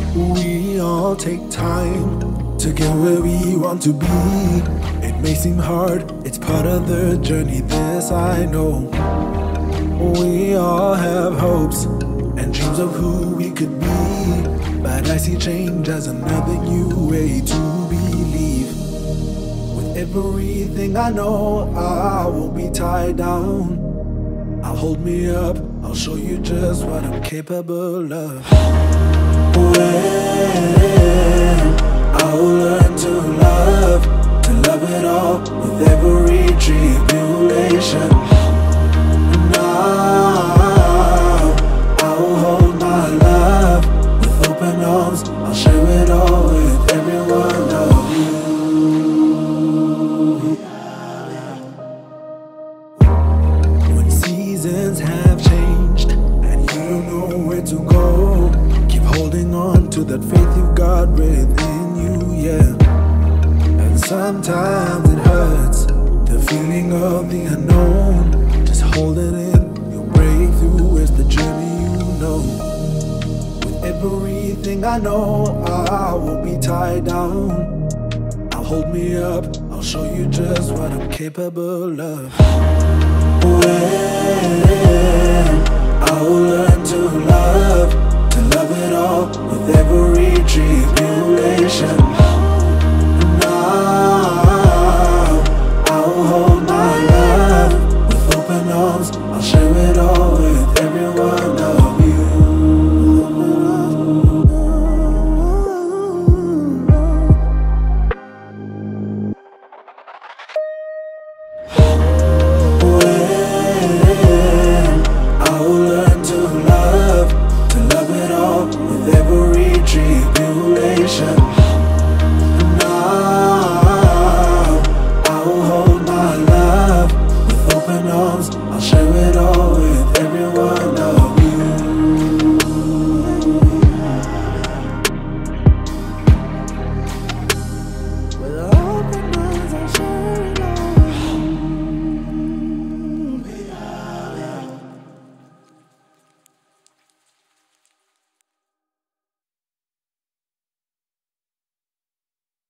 We all take time to get where we want to be. It may seem hard, it's part of the journey, this I know. We all have hopes and dreams of who we could be, but I see change as another new way to believe. With everything I know, I won't be tied down. I'll hold me up, I'll show you just what I'm capable of. When I will learn to love it all with every tribulation. Now I will hold my love with open arms. I'll share it all with every one of you. When seasons have changed and you don't know where to go, keep holding on to that faith you've got within you, yeah. And sometimes it hurts, the feeling of the unknown. Just hold it in, your breakthrough is the journey you know. With everything I know, I won't be tied down. I'll hold me up, I'll show you just what I'm capable of. When I will learn to love it all with every tribulation.